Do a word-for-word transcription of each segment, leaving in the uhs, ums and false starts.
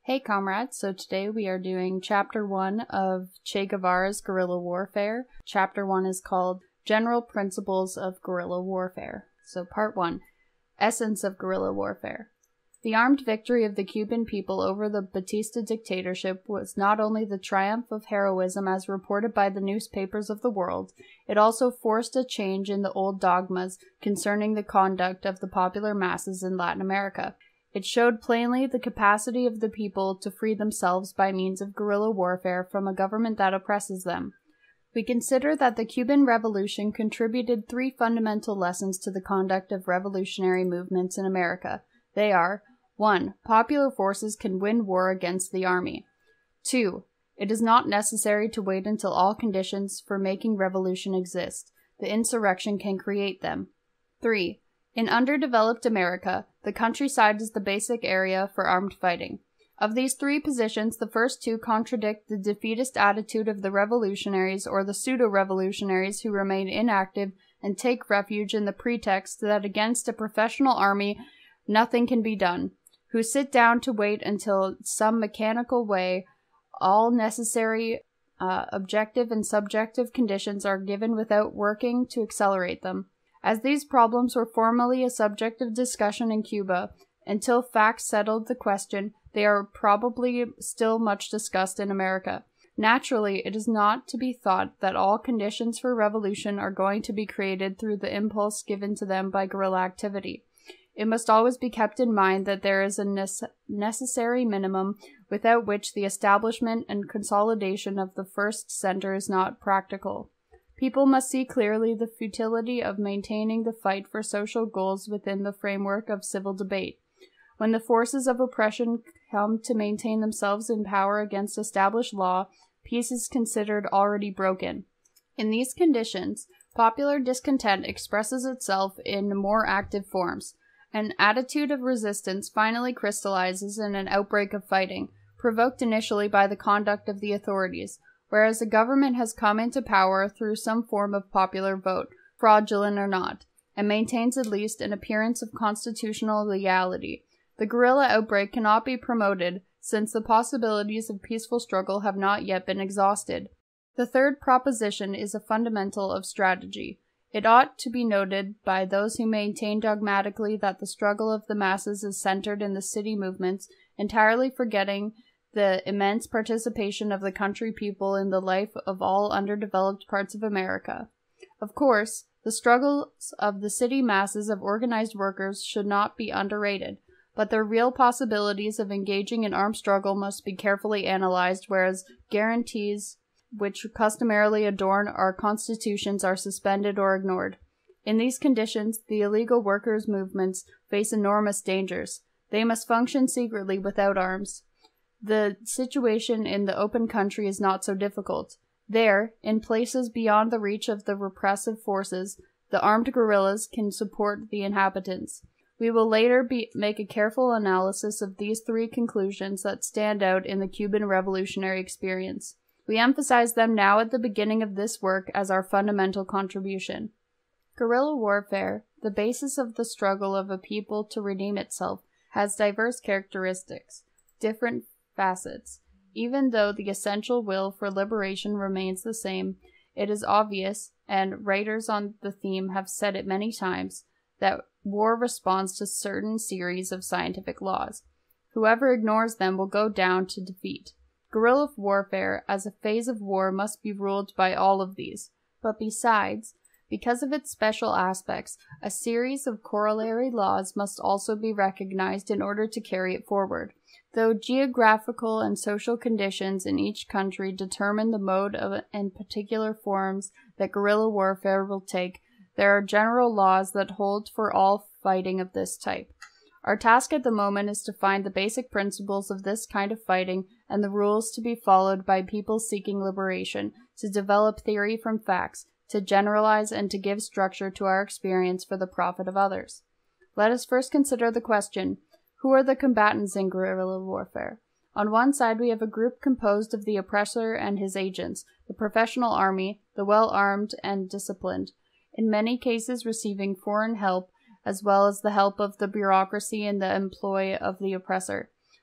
Hey comrades, so today we are doing Chapter one of Che Guevara's Guerrilla Warfare. Chapter one is called General Principles of Guerrilla Warfare. So Part one, Essence of Guerrilla Warfare. The armed victory of the Cuban people over the Batista dictatorship was not only the triumph of heroism as reported by the newspapers of the world, it also forced a change in the old dogmas concerning the conduct of the popular masses in Latin America. It showed plainly the capacity of the people to free themselves by means of guerrilla warfare from a government that oppresses them. We consider that the Cuban Revolution contributed three fundamental lessons to the conduct of revolutionary movements in America. They are: one. Popular forces can win war against the army. two. It is not necessary to wait until all conditions for making revolution exist. The insurrection can create them. three. In underdeveloped America, the countryside is the basic area for armed fighting. Of these three positions, the first two contradict the defeatist attitude of the revolutionaries or the pseudo-revolutionaries who remain inactive and take refuge in the pretext that against a professional army nothing can be done, who sit down to wait until some mechanical way all necessary uh, objective and subjective conditions are given without working to accelerate them. As these problems were formerly a subject of discussion in Cuba, until facts settled the question, they are probably still much discussed in America. Naturally, it is not to be thought that all conditions for revolution are going to be created through the impulse given to them by guerrilla activity. It must always be kept in mind that there is a nece- necessary minimum without which the establishment and consolidation of the first center is not practical. People must see clearly the futility of maintaining the fight for social goals within the framework of civil debate. When the forces of oppression come to maintain themselves in power against established law, peace is considered already broken. In these conditions, popular discontent expresses itself in more active forms. An attitude of resistance finally crystallizes in an outbreak of fighting, provoked initially by the conduct of the authorities, whereas the government has come into power through some form of popular vote, fraudulent or not, and maintains at least an appearance of constitutional legality. The guerrilla outbreak cannot be promoted, since the possibilities of peaceful struggle have not yet been exhausted. The third proposition is a fundamental of strategy. It ought to be noted by those who maintain dogmatically that the struggle of the masses is centered in the city movements, entirely forgetting the immense participation of the country people in the life of all underdeveloped parts of America. Of course, the struggles of the city masses of organized workers should not be underrated, but their real possibilities of engaging in armed struggle must be carefully analyzed, whereas guarantees which customarily adorn our constitutions are suspended or ignored. In these conditions, the illegal workers' movements face enormous dangers. They must function secretly without arms. The situation in the open country is not so difficult. There, in places beyond the reach of the repressive forces, the armed guerrillas can support the inhabitants. We will later be, make a careful analysis of these three conclusions that stand out in the Cuban revolutionary experience. We emphasize them now at the beginning of this work as our fundamental contribution. Guerrilla warfare, the basis of the struggle of a people to redeem itself, has diverse characteristics, different facets. Even though the essential will for liberation remains the same, it is obvious, and writers on the theme have said it many times, that war responds to certain series of scientific laws. Whoever ignores them will go down to defeat. Guerrilla warfare as a phase of war must be ruled by all of these, but besides, because of its special aspects, a series of corollary laws must also be recognized in order to carry it forward. Though geographical and social conditions in each country determine the mode of and particular forms that guerrilla warfare will take, there are general laws that hold for all fighting of this type. Our task at the moment is to find the basic principles of this kind of fighting and the rules to be followed by people seeking liberation, to develop theory from facts, to generalize and to give structure to our experience for the profit of others. Let us first consider the question: who are the combatants in guerrilla warfare? On one side we have a group composed of the oppressor and his agents, the professional army, the well-armed and disciplined, in many cases receiving foreign help, as well as the help of the bureaucracy in the employ of the oppressor.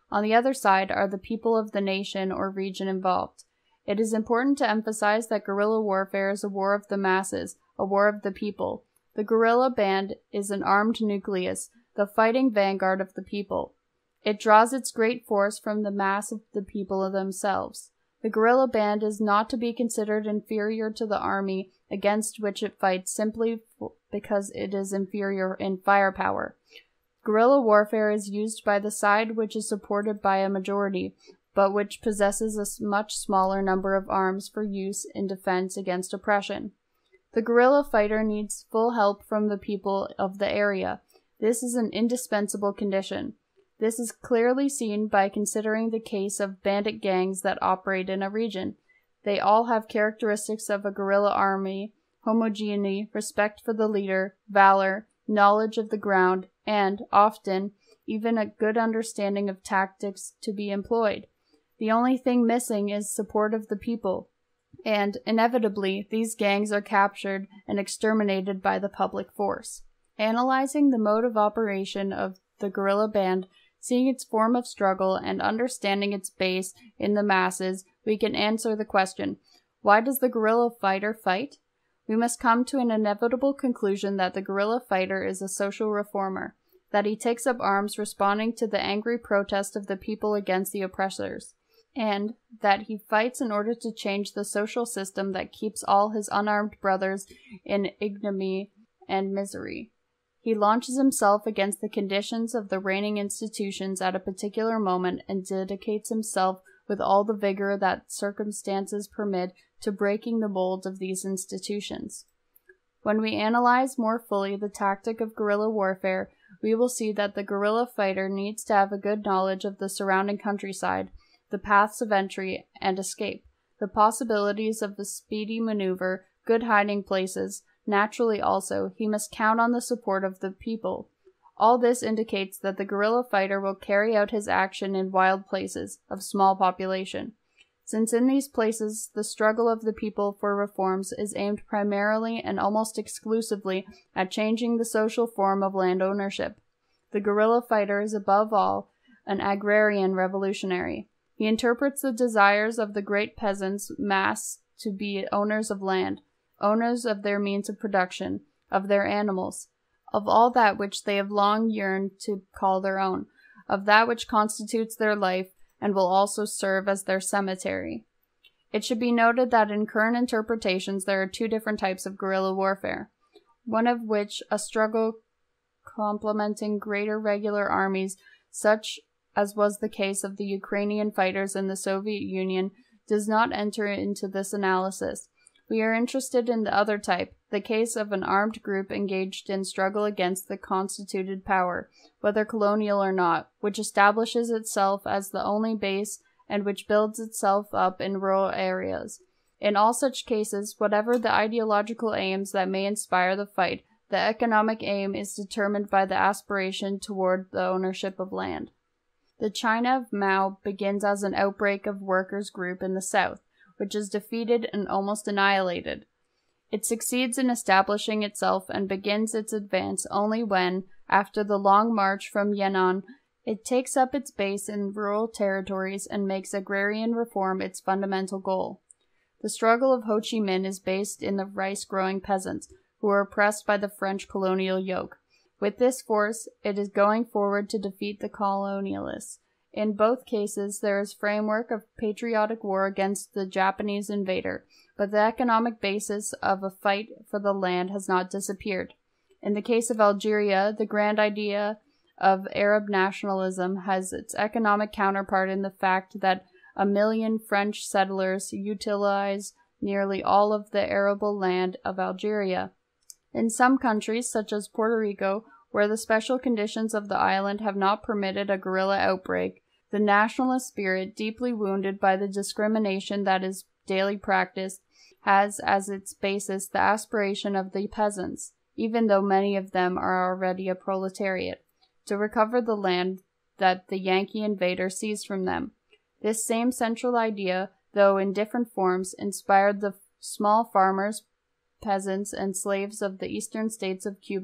On the other side are the people of the nation or region involved. It is important to emphasize that guerrilla warfare is a war of the masses, a war of the people. The guerrilla band is an armed nucleus, the fighting vanguard of the people. It draws its great force from the mass of the people themselves. The guerrilla band is not to be considered inferior to the army against which it fights simply because it is inferior in firepower. Guerrilla warfare is used by the side which is supported by a majority, but which possesses a much smaller number of arms for use in defense against oppression. The guerrilla fighter needs full help from the people of the area. This is an indispensable condition. This is clearly seen by considering the case of bandit gangs that operate in a region. They all have characteristics of a guerrilla army: homogeneity, respect for the leader, valor, knowledge of the ground, and, often, even a good understanding of tactics to be employed. The only thing missing is support of the people, and, inevitably, these gangs are captured and exterminated by the public force. Analyzing the mode of operation of the guerrilla band, seeing its form of struggle, and understanding its base in the masses, we can answer the question, why does the guerrilla fighter fight? We must come to an inevitable conclusion that the guerrilla fighter is a social reformer, that he takes up arms responding to the angry protest of the people against the oppressors, and that he fights in order to change the social system that keeps all his unarmed brothers in ignominy and misery. He launches himself against the conditions of the reigning institutions at a particular moment and dedicates himself with all the vigor that circumstances permit to breaking the mold of these institutions. When we analyze more fully the tactic of guerrilla warfare, we will see that the guerrilla fighter needs to have a good knowledge of the surrounding countryside, the paths of entry and escape, the possibilities of a speedy maneuver, good hiding places. Naturally also, he must count on the support of the people. All this indicates that the guerrilla fighter will carry out his action in wild places, of small population. Since in these places the struggle of the people for reforms is aimed primarily and almost exclusively at changing the social form of land ownership. The guerrilla fighter is above all an agrarian revolutionary. He interprets the desires of the great peasants' mass to be owners of land, owners of their means of production, of their animals, of all that which they have long yearned to call their own, of that which constitutes their life and will also serve as their cemetery. It should be noted that in current interpretations there are two different types of guerrilla warfare, one of which a struggle complementing greater regular armies, such as was the case of the Ukrainian fighters in the Soviet Union, does not enter into this analysis. We are interested in the other type, the case of an armed group engaged in struggle against the constituted power, whether colonial or not, which establishes itself as the only base and which builds itself up in rural areas. In all such cases, whatever the ideological aims that may inspire the fight, the economic aim is determined by the aspiration toward the ownership of land. The China of Mao begins as an outbreak of workers' group in the south, which is defeated and almost annihilated. It succeeds in establishing itself and begins its advance only when, after the long march from Yan'an, it takes up its base in rural territories and makes agrarian reform its fundamental goal. The struggle of Ho Chi Minh is based in the rice-growing peasants, who are oppressed by the French colonial yoke. With this force, it is going forward to defeat the colonialists. In both cases, there is framework of patriotic war against the Japanese invader, but the economic basis of a fight for the land has not disappeared. In the case of Algeria, the grand idea of Arab nationalism has its economic counterpart in the fact that a million French settlers utilize nearly all of the arable land of Algeria. In some countries, such as Puerto Rico, where the special conditions of the island have not permitted a guerrilla outbreak, the nationalist spirit, deeply wounded by the discrimination that is daily practiced, has as its basis the aspiration of the peasants, even though many of them are already a proletariat, to recover the land that the Yankee invader seized from them. This same central idea, though in different forms, inspired the small farmers, peasants, and slaves of the eastern states of Cuba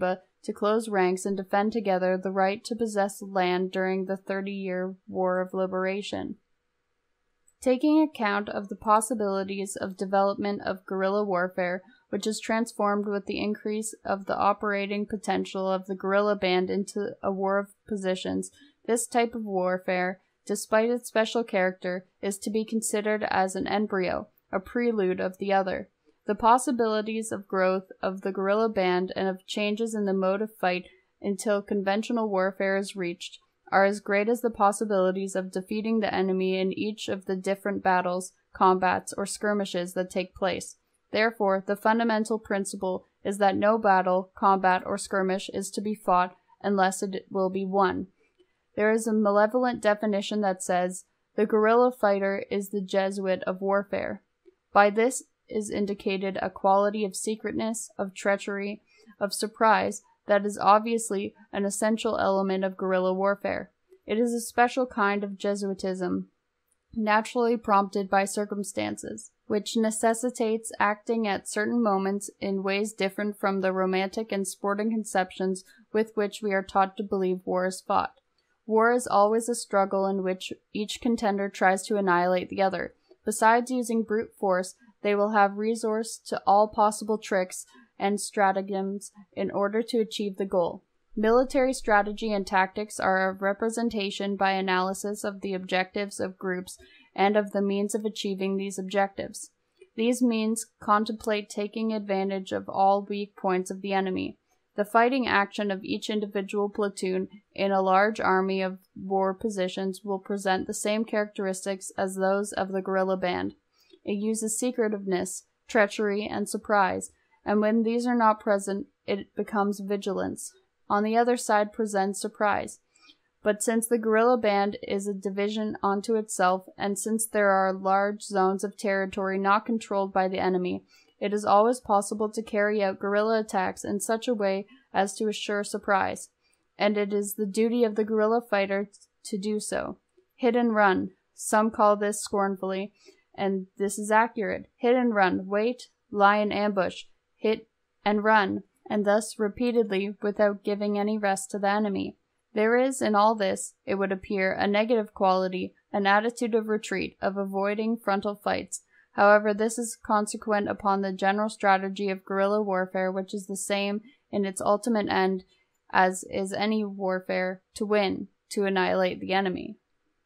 to close ranks and defend together the right to possess land during the thirty-year War of Liberation. Taking account of the possibilities of development of guerrilla warfare, which is transformed with the increase of the operating potential of the guerrilla band into a war of positions, this type of warfare, despite its special character, is to be considered as an embryo, a prelude of the other. The possibilities of growth of the guerrilla band and of changes in the mode of fight until conventional warfare is reached are as great as the possibilities of defeating the enemy in each of the different battles, combats, or skirmishes that take place. Therefore, the fundamental principle is that no battle, combat, or skirmish is to be fought unless it will be won. There is a malevolent definition that says, "The guerrilla fighter is the Jesuit of warfare." By this is indicated a quality of secretness, of treachery, of surprise, that is obviously an essential element of guerrilla warfare. It is a special kind of Jesuitism, naturally prompted by circumstances, which necessitates acting at certain moments in ways different from the romantic and sporting conceptions with which we are taught to believe war is fought. War is always a struggle in which each contender tries to annihilate the other. Besides using brute force, they will have recourse to all possible tricks and stratagems in order to achieve the goal. Military strategy and tactics are a representation by analysis of the objectives of groups and of the means of achieving these objectives. These means contemplate taking advantage of all weak points of the enemy. The fighting action of each individual platoon in a large army of war positions will present the same characteristics as those of the guerrilla band. It uses secretiveness, treachery, and surprise, and when these are not present, it becomes vigilance. On the other side presents surprise. But since the guerrilla band is a division unto itself, and since there are large zones of territory not controlled by the enemy, it is always possible to carry out guerrilla attacks in such a way as to assure surprise, and it is the duty of the guerrilla fighter to do so. Hit and run. Some call this scornfully, and this is accurate. Hit and run. Wait, lie in ambush. Hit and run, and thus repeatedly without giving any rest to the enemy. There is in all this, it would appear, a negative quality, an attitude of retreat, of avoiding frontal fights. However, this is consequent upon the general strategy of guerrilla warfare, which is the same in its ultimate end as is any warfare, to win, to annihilate the enemy.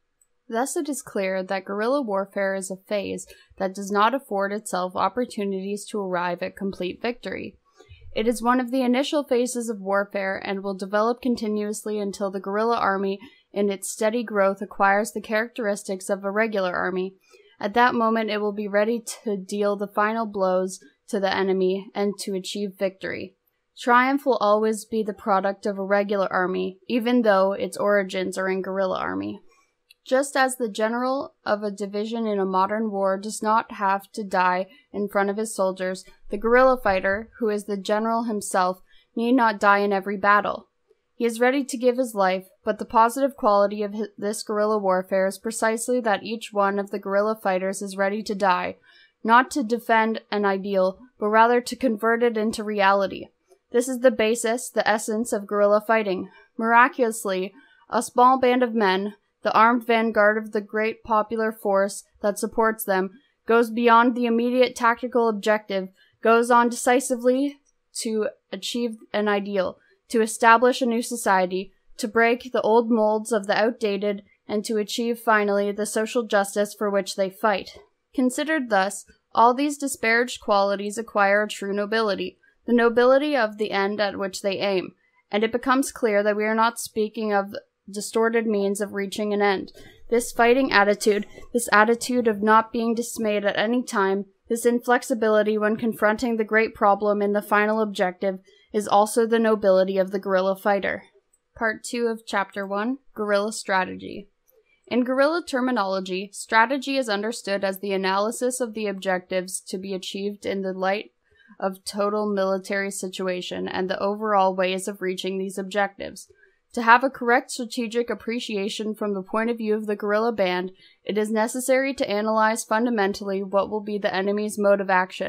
Thus it is clear that guerrilla warfare is a phase that does not afford itself opportunities to arrive at complete victory. It is one of the initial phases of warfare and will develop continuously until the guerrilla army in its steady growth acquires the characteristics of a regular army. At that moment it will be ready to deal the final blows to the enemy and to achieve victory. Triumph will always be the product of a regular army, even though its origins are in guerrilla army. Just as the general of a division in a modern war does not have to die in front of his soldiers, the guerrilla fighter, who is the general himself, need not die in every battle. He is ready to give his life, but the positive quality of his, this guerrilla warfare is precisely that each one of the guerrilla fighters is ready to die, not to defend an ideal, but rather to convert it into reality. This is the basis, the essence of guerrilla fighting. Miraculously, a small band of men, the armed vanguard of the great popular force that supports them, goes beyond the immediate tactical objective, goes on decisively to achieve an ideal, to establish a new society, to break the old molds of the outdated, and to achieve finally the social justice for which they fight. Considered thus, all these disparaged qualities acquire a true nobility, the nobility of the end at which they aim, and it becomes clear that we are not speaking of distorted means of reaching an end. This fighting attitude, this attitude of not being dismayed at any time, this inflexibility when confronting the great problem in the final objective, is also the nobility of the guerrilla fighter. Part two of Chapter one, Guerrilla Strategy. In guerrilla terminology, strategy is understood as the analysis of the objectives to be achieved in the light of total military situation and the overall ways of reaching these objectives. To have a correct strategic appreciation from the point of view of the guerrilla band, it is necessary to analyze fundamentally what will be the enemy's mode of action.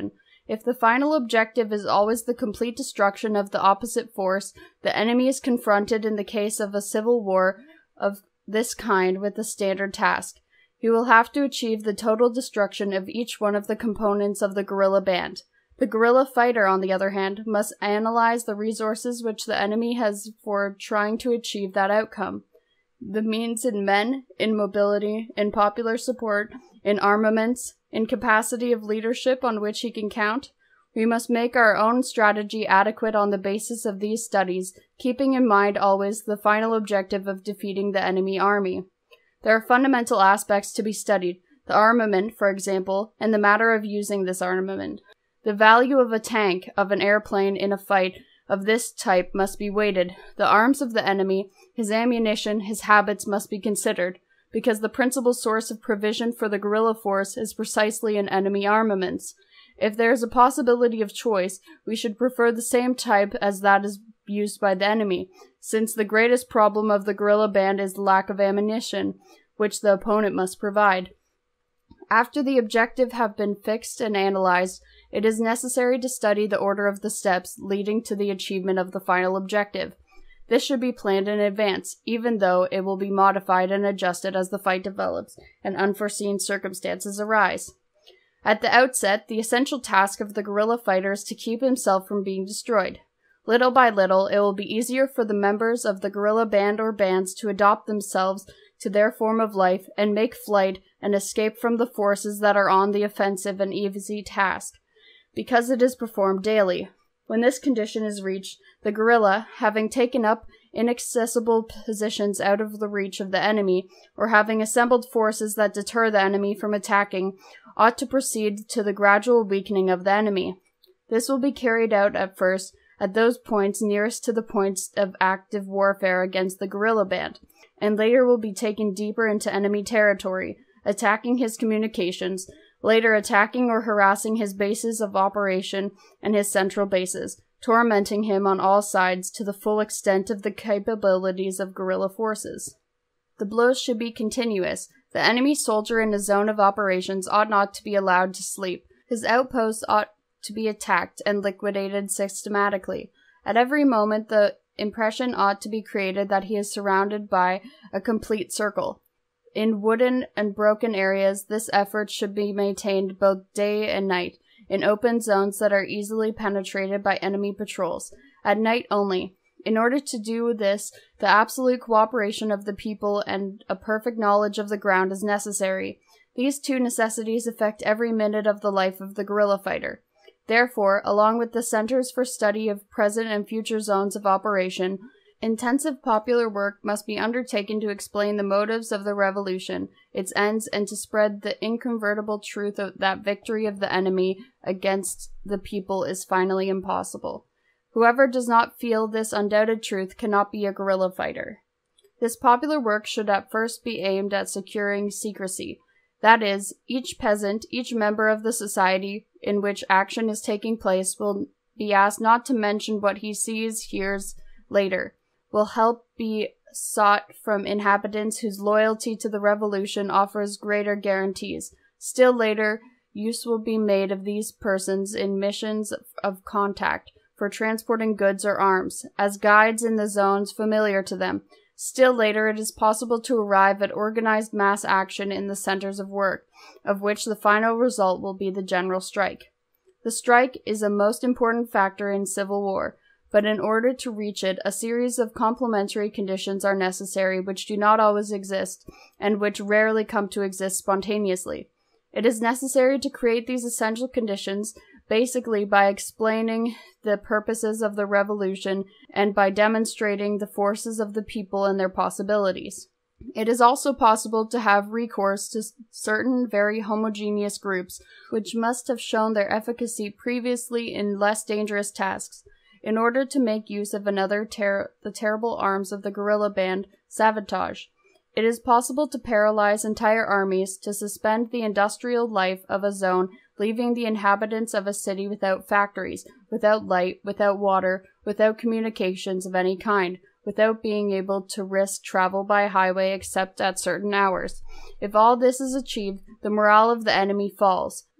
If the final objective is always the complete destruction of the opposite force, the enemy is confronted in the case of a civil war of this kind with a standard task. He will have to achieve the total destruction of each one of the components of the guerrilla band. The guerrilla fighter, on the other hand, must analyze the resources which the enemy has for trying to achieve that outcome. The means in men, in mobility, in popular support, in armaments, in capacity of leadership on which he can count. We must make our own strategy adequate on the basis of these studies, keeping in mind always the final objective of defeating the enemy army. There are fundamental aspects to be studied, the armament, for example, and the matter of using this armament. The value of a tank, of an airplane in a fight of this type must be weighted. The arms of the enemy, his ammunition, his habits must be considered, because the principal source of provision for the guerrilla force is precisely in enemy armaments. If there is a possibility of choice, we should prefer the same type as that is used by the enemy, since the greatest problem of the guerrilla band is the lack of ammunition, which the opponent must provide. After the objective have been fixed and analyzed, it is necessary to study the order of the steps leading to the achievement of the final objective. This should be planned in advance, even though it will be modified and adjusted as the fight develops and unforeseen circumstances arise. At the outset, the essential task of the guerrilla fighter is to keep himself from being destroyed. Little by little, it will be easier for the members of the guerrilla band or bands to adopt themselves to their form of life and make flight and escape from the forces that are on the offensive an easy task, because it is performed daily. When this condition is reached, the guerrilla, having taken up inaccessible positions out of the reach of the enemy, or having assembled forces that deter the enemy from attacking, ought to proceed to the gradual weakening of the enemy. This will be carried out at first at those points nearest to the points of active warfare against the guerrilla band, and later will be taken deeper into enemy territory, attacking his communications, later attacking or harassing his bases of operation and his central bases, tormenting him on all sides to the full extent of the capabilities of guerrilla forces. The blows should be continuous. The enemy soldier in a zone of operations ought not to be allowed to sleep. His outposts ought to be attacked and liquidated systematically. At every moment, the impression ought to be created that he is surrounded by a complete circle. In wooden and broken areas, this effort should be maintained both day and night, in open zones that are easily penetrated by enemy patrols, at night only. In order to do this, the absolute cooperation of the people and a perfect knowledge of the ground is necessary. These two necessities affect every minute of the life of the guerrilla fighter. Therefore, along with the centers for study of present and future zones of operation, intensive popular work must be undertaken to explain the motives of the revolution, its ends, and to spread the incontrovertible truth of that victory of the enemy against the people is finally impossible. Whoever does not feel this undoubted truth cannot be a guerrilla fighter. This popular work should at first be aimed at securing secrecy. That is, each peasant, each member of the society in which action is taking place will be asked not to mention what he sees, hears later. Will help be sought from inhabitants whose loyalty to the revolution offers greater guarantees. Still later, use will be made of these persons in missions of contact, for transporting goods or arms, as guides in the zones familiar to them. Still later, it is possible to arrive at organized mass action in the centers of work, of which the final result will be the general strike. The strike is a most important factor in civil war, but in order to reach it, a series of complementary conditions are necessary which do not always exist, and which rarely come to exist spontaneously. It is necessary to create these essential conditions, basically by explaining the purposes of the revolution and by demonstrating the forces of the people and their possibilities. It is also possible to have recourse to certain very homogeneous groups, which must have shown their efficacy previously in less dangerous tasks, in order to make use of another ter- the terrible arms of the guerrilla band, sabotage. It is possible to paralyze entire armies, to suspend the industrial life of a zone, leaving the inhabitants of a city without factories, without light, without water, without communications of any kind, without being able to risk travel by highway except at certain hours. If all this is achieved, the morale of the enemy falls.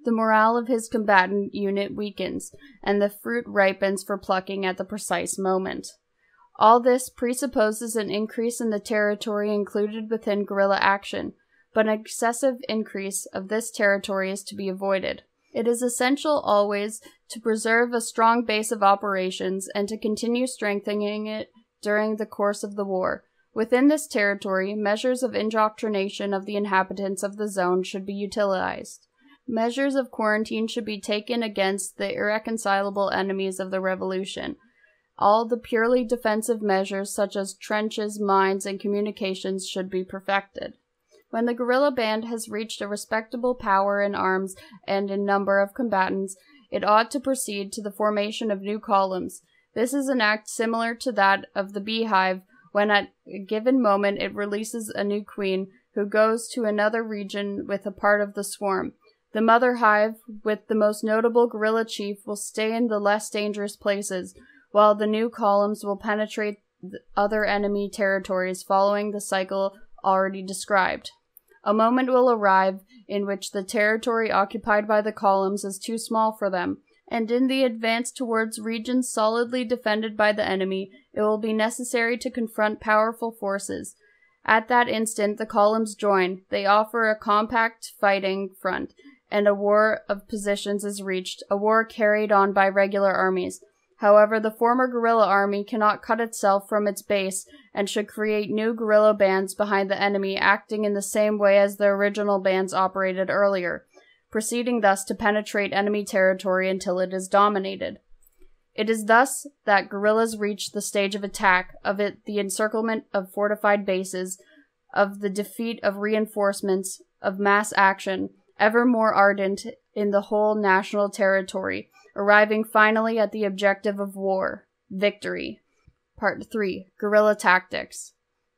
the morale of his combatant unit weakens, and the fruit ripens for plucking at the precise moment. All this presupposes an increase in the territory included within guerrilla action, but an excessive increase of this territory is to be avoided. It is essential always to preserve a strong base of operations and to continue strengthening it during the course of the war. Within this territory, measures of indoctrination of the inhabitants of the zone should be utilized. Measures of quarantine should be taken against the irreconcilable enemies of the revolution. All the purely defensive measures such as trenches, mines, and communications should be perfected. When the guerrilla band has reached a respectable power in arms and in number of combatants, it ought to proceed to the formation of new columns. This is an act similar to that of the beehive, when at a given moment it releases a new queen, who goes to another region with a part of the swarm. The mother hive, with the most notable guerrilla chief, will stay in the less dangerous places, while the new columns will penetrate the other enemy territories following the cycle already described. A moment will arrive in which the territory occupied by the columns is too small for them, and in the advance towards regions solidly defended by the enemy, it will be necessary to confront powerful forces. At that instant, the columns join. They offer a compact fighting front, and a war of positions is reached, a war carried on by regular armies. However, the former guerrilla army cannot cut itself from its base and should create new guerrilla bands behind the enemy, acting in the same way as the original bands operated earlier, proceeding thus to penetrate enemy territory until it is dominated. It is thus that guerrillas reach the stage of attack, of it the encirclement of fortified bases, of the defeat of reinforcements, of mass action, ever more ardent in the whole national territory, arriving finally at the objective of war, victory. Part three. Guerrilla Tactics.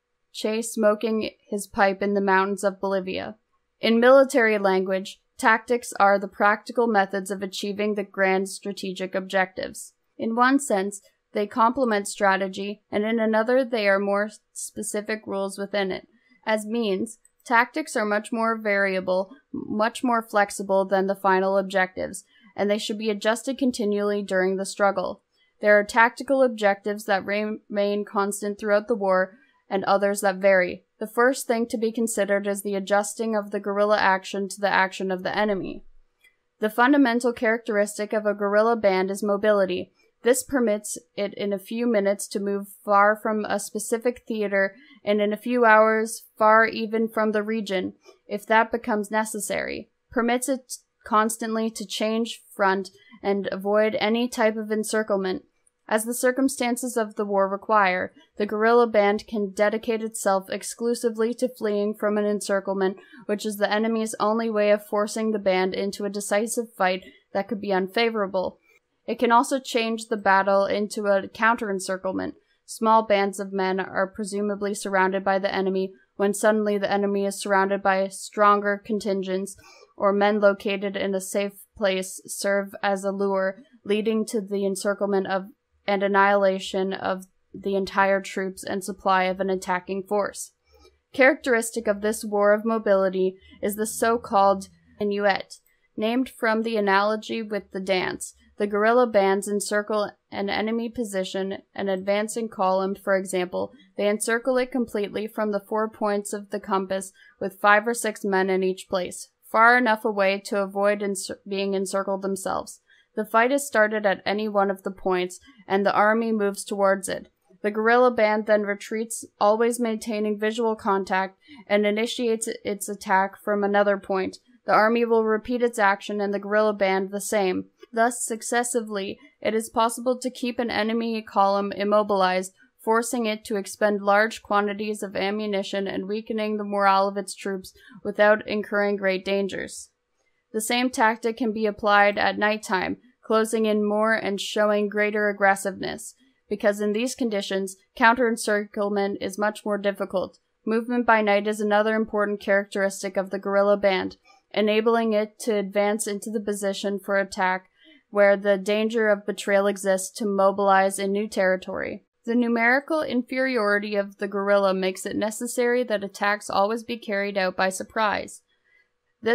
Che smoking his pipe in the mountains of Bolivia. In military language, tactics are the practical methods of achieving the grand strategic objectives. In one sense, they complement strategy, and in another they are more specific rules within it. As means, tactics are much more variable, much more flexible than the final objectives, and they should be adjusted continually during the struggle. There are tactical objectives that remain constant throughout the war, and others that vary. The first thing to be considered is the adjusting of the guerrilla action to the action of the enemy. The fundamental characteristic of a guerrilla band is mobility. This permits it in a few minutes to move far from a specific theater, and in a few hours far even from the region, if that becomes necessary. Permits it constantly to change front and avoid any type of encirclement. As the circumstances of the war require, the guerrilla band can dedicate itself exclusively to fleeing from an encirclement, which is the enemy's only way of forcing the band into a decisive fight that could be unfavorable. It can also change the battle into a counter-encirclement. Small bands of men are presumably surrounded by the enemy when suddenly the enemy is surrounded by stronger contingents, or men located in a safe place serve as a lure, leading to the encirclement of and annihilation of the entire troops and supply of an attacking force. Characteristic of this war of mobility is the so-called minuet, named from the analogy with the dance. The guerrilla bands encircle an enemy position, an advancing column, for example. They encircle it completely from the four points of the compass with five or six men in each place, far enough away to avoid enc- being encircled themselves. The fight is started at any one of the points, and the army moves towards it. The guerrilla band then retreats, always maintaining visual contact, and initiates its attack from another point. The army will repeat its action, and the guerrilla band the same. Thus, successively, it is possible to keep an enemy column immobilized, forcing it to expend large quantities of ammunition and weakening the morale of its troops without incurring great dangers. The same tactic can be applied at nighttime, closing in more and showing greater aggressiveness, because in these conditions, counter-encirclement is much more difficult. Movement by night is another important characteristic of the guerrilla band, enabling it to advance into the position for attack where the danger of betrayal exists, to mobilize in new territory. The numerical inferiority of the guerrilla makes it necessary that attacks always be carried out by surprise. This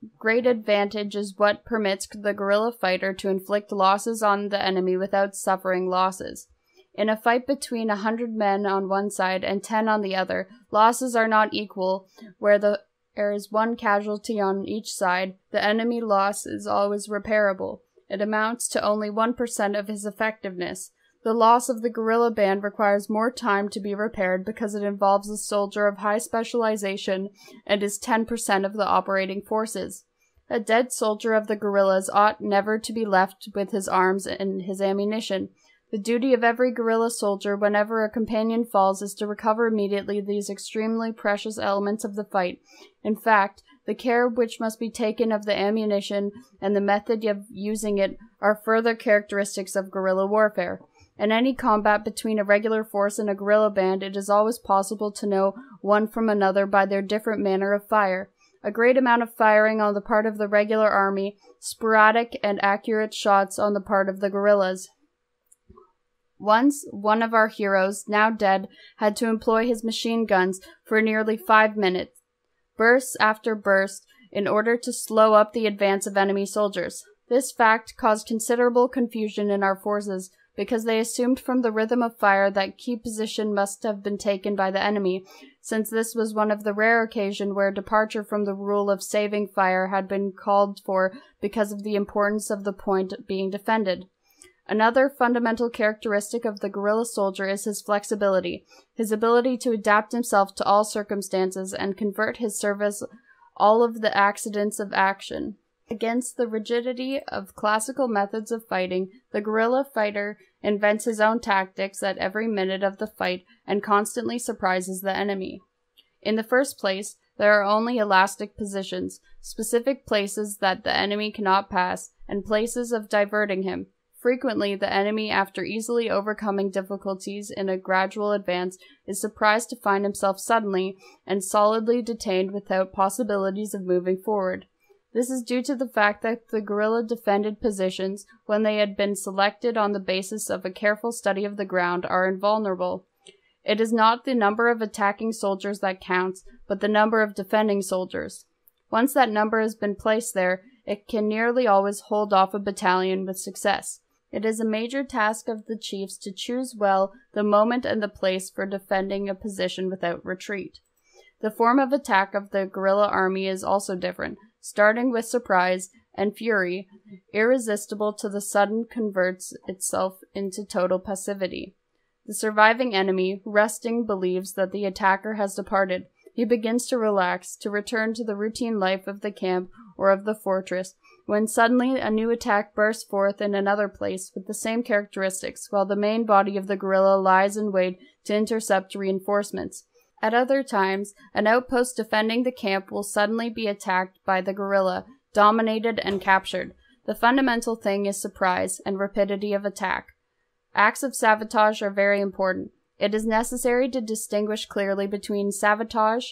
great advantage is what permits the guerrilla fighter to inflict losses on the enemy without suffering losses. In a fight between a hundred men on one side and ten on the other, losses are not equal. Where the, there is one casualty on each side, the enemy loss is always repairable. It amounts to only one percent of his effectiveness. The loss of the guerrilla band requires more time to be repaired because it involves a soldier of high specialization and is ten percent of the operating forces. A dead soldier of the guerrillas ought never to be left with his arms and his ammunition. The duty of every guerrilla soldier whenever a companion falls is to recover immediately these extremely precious elements of the fight. In fact, the care which must be taken of the ammunition and the method of using it are further characteristics of guerrilla warfare. In any combat between a regular force and a guerrilla band, it is always possible to know one from another by their different manner of fire. A great amount of firing on the part of the regular army, sporadic and accurate shots on the part of the guerrillas. Once, one of our heroes, now dead, had to employ his machine guns for nearly five minutes, burst after burst, in order to slow up the advance of enemy soldiers. This fact caused considerable confusion in our forces, because they assumed from the rhythm of fire that key position must have been taken by the enemy, since this was one of the rare occasions where departure from the rule of saving fire had been called for because of the importance of the point being defended. Another fundamental characteristic of the guerrilla soldier is his flexibility, his ability to adapt himself to all circumstances and convert his service all of the accidents of action. Against the rigidity of classical methods of fighting, the guerrilla fighter invents his own tactics at every minute of the fight and constantly surprises the enemy. In the first place, there are only elastic positions, specific places that the enemy cannot pass, and places of diverting him. Frequently, the enemy, after easily overcoming difficulties in a gradual advance, is surprised to find himself suddenly and solidly detained without possibilities of moving forward. This is due to the fact that the guerrilla defended positions, when they had been selected on the basis of a careful study of the ground, are invulnerable. It is not the number of attacking soldiers that counts, but the number of defending soldiers. Once that number has been placed there, it can nearly always hold off a battalion with success. It is a major task of the chiefs to choose well the moment and the place for defending a position without retreat. The form of attack of the guerrilla army is also different, starting with surprise and fury, irresistible to the sudden converts itself into total passivity. The surviving enemy, resting, believes that the attacker has departed. He begins to relax, to return to the routine life of the camp or of the fortress, when suddenly a new attack bursts forth in another place with the same characteristics, while the main body of the guerrilla lies in wait to intercept reinforcements. At other times, an outpost defending the camp will suddenly be attacked by the guerrilla, dominated and captured. The fundamental thing is surprise and rapidity of attack. Acts of sabotage are very important. It is necessary to distinguish clearly between sabotage,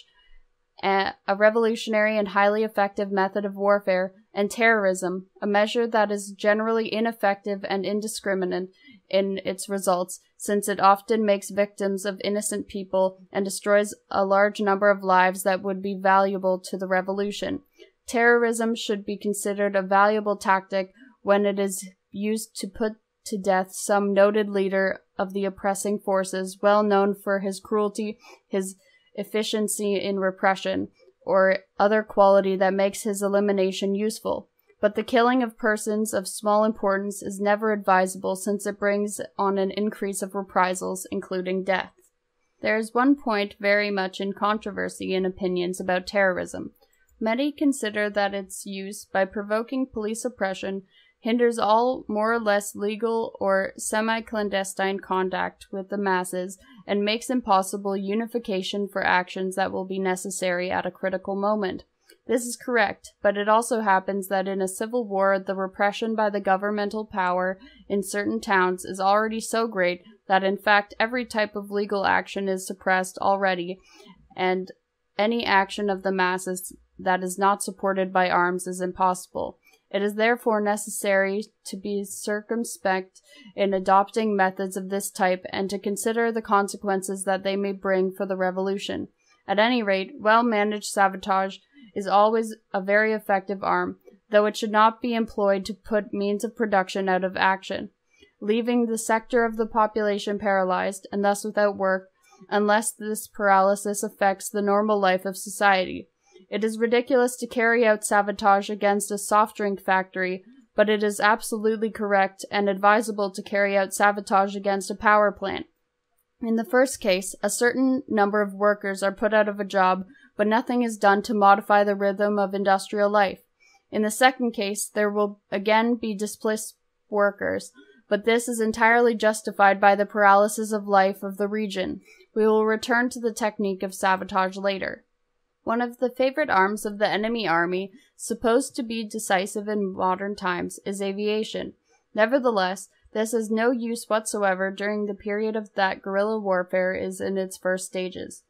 a revolutionary and highly effective method of warfare, and terrorism, a measure that is generally ineffective and indiscriminate in its results, since it often makes victims of innocent people and destroys a large number of lives that would be valuable to the revolution. Terrorism should be considered a valuable tactic when it is used to put to death some noted leader of the oppressing forces, well known for his cruelty, his efficiency in repression, or other quality that makes his elimination useful. But the killing of persons of small importance is never advisable, since it brings on an increase of reprisals, including death. There is one point very much in controversy in opinions about terrorism. Many consider that its use, by provoking police oppression, hinders all more or less legal or semi-clandestine contact with the masses, and makes impossible unification for actions that will be necessary at a critical moment. This is correct, but it also happens that in a civil war the repression by the governmental power in certain towns is already so great that in fact every type of legal action is suppressed already, and any action of the masses that is not supported by arms is impossible. It is therefore necessary to be circumspect in adopting methods of this type and to consider the consequences that they may bring for the revolution. At any rate, well-managed sabotage is always a very effective arm, though it should not be employed to put means of production out of action, leaving the sector of the population paralyzed and thus without work, unless this paralysis affects the normal life of society. It is ridiculous to carry out sabotage against a soft drink factory, but it is absolutely correct and advisable to carry out sabotage against a power plant. In the first case, a certain number of workers are put out of a job, but nothing is done to modify the rhythm of industrial life. In the second case, there will again be displaced workers, but this is entirely justified by the paralysis of life of the region. We will return to the technique of sabotage later. One of the favorite arms of the enemy army, supposed to be decisive in modern times, is aviation. Nevertheless, this has no use whatsoever during the period of that guerrilla warfare is in its first stages.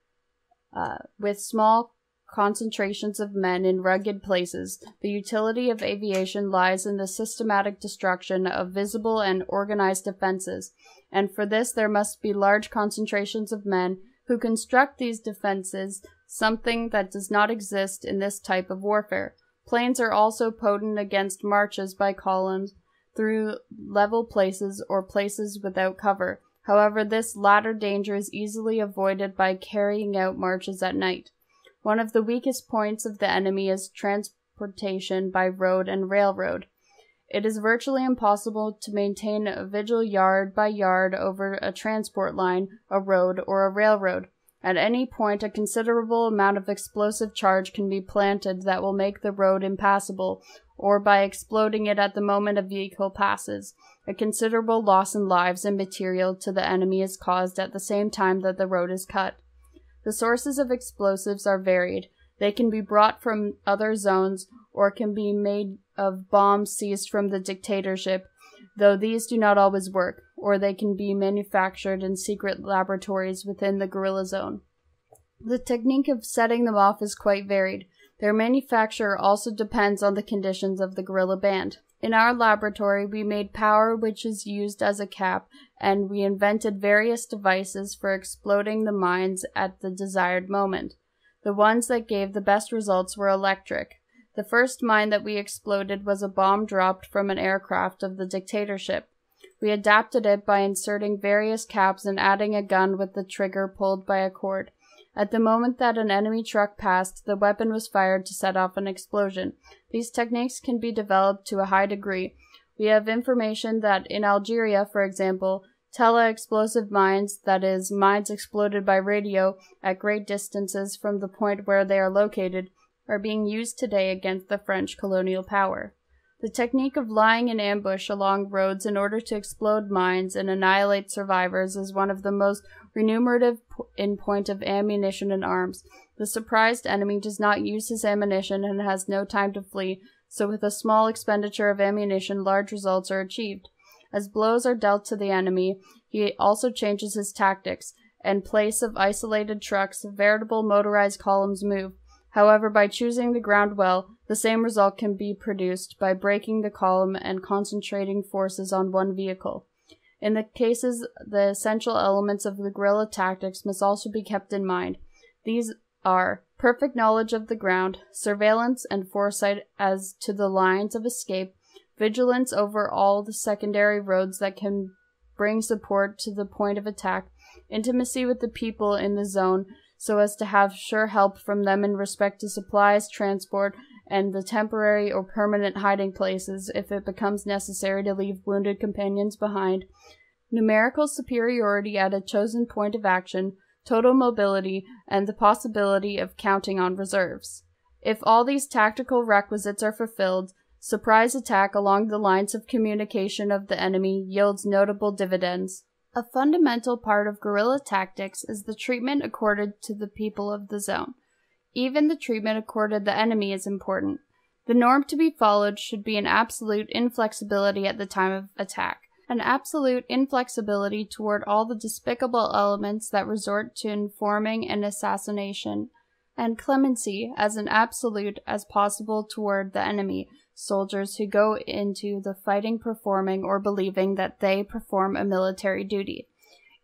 Uh, with small concentrations of men in rugged places, the utility of aviation lies in the systematic destruction of visible and organized defenses, and for this there must be large concentrations of men who construct these defenses, something that does not exist in this type of warfare. Planes are also potent against marches by columns through level places or places without cover. However, this latter danger is easily avoided by carrying out marches at night. One of the weakest points of the enemy is transportation by road and railroad. It is virtually impossible to maintain a vigil yard by yard over a transport line, a road, or a railroad. At any point, a considerable amount of explosive charge can be planted that will make the road impassable, or by exploding it at the moment a vehicle passes. A considerable loss in lives and material to the enemy is caused at the same time that the road is cut. The sources of explosives are varied. They can be brought from other zones or can be made of bombs seized from the dictatorship, though these do not always work, or they can be manufactured in secret laboratories within the guerrilla zone. The technique of setting them off is quite varied. Their manufacture also depends on the conditions of the guerrilla band. In our laboratory, we made powder which is used as a cap, and we invented various devices for exploding the mines at the desired moment. The ones that gave the best results were electric. The first mine that we exploded was a bomb dropped from an aircraft of the dictatorship. We adapted it by inserting various caps and adding a gun with the trigger pulled by a cord. At the moment that an enemy truck passed, the weapon was fired to set off an explosion. These techniques can be developed to a high degree. We have information that in Algeria, for example, tele-explosive mines, that is, mines exploded by radio at great distances from the point where they are located, are being used today against the French colonial power. The technique of lying in ambush along roads in order to explode mines and annihilate survivors is one of the most remunerative in point of ammunition and arms. The surprised enemy does not use his ammunition and has no time to flee, so with a small expenditure of ammunition large results are achieved. As blows are dealt to the enemy, he also changes his tactics. In place of isolated trucks, veritable motorized columns move. However, by choosing the ground well, the same result can be produced by breaking the column and concentrating forces on one vehicle. In the cases, the essential elements of the guerrilla tactics must also be kept in mind. These are perfect knowledge of the ground, surveillance and foresight as to the lines of escape, vigilance over all the secondary roads that can bring support to the point of attack, intimacy with the people in the zone, so as to have sure help from them in respect to supplies, transport, and the temporary or permanent hiding places if it becomes necessary to leave wounded companions behind, numerical superiority at a chosen point of action, total mobility, and the possibility of counting on reserves. If all these tactical requisites are fulfilled, surprise attack along the lines of communication of the enemy yields notable dividends. A fundamental part of guerrilla tactics is the treatment accorded to the people of the zone. Even the treatment accorded the enemy is important. The norm to be followed should be an absolute inflexibility at the time of attack, an absolute inflexibility toward all the despicable elements that resort to informing and assassination, and clemency as an absolute as possible toward the enemy, soldiers who go into the fighting performing or believing that they perform a military duty.